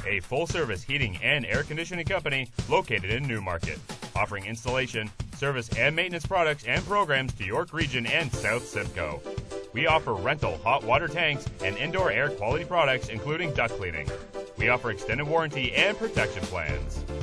a full-service heating and air conditioning company located in Newmarket, offering installation, service, and maintenance products and programs to York Region and South Simcoe. We offer rental hot water tanks and indoor air quality products, including duct cleaning. We offer extended warranty and protection plans.